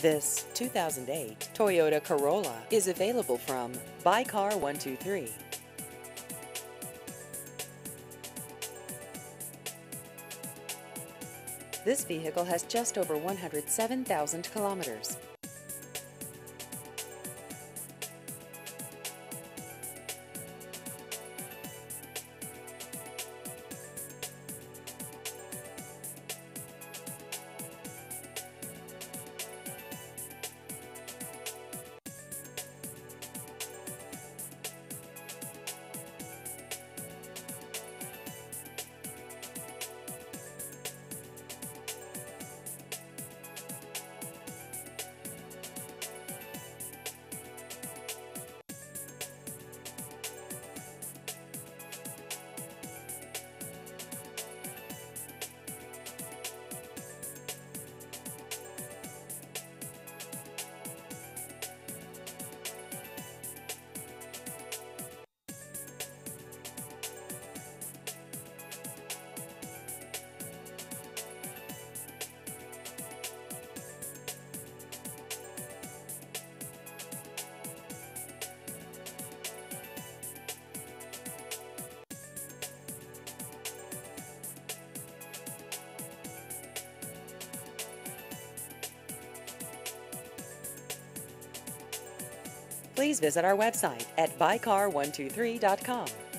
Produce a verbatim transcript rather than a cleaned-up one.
This two thousand eight Toyota Corolla is available from Buy Car one two three. This vehicle has just over one hundred seven thousand kilometers. Please visit our website at buy car one two three dot com.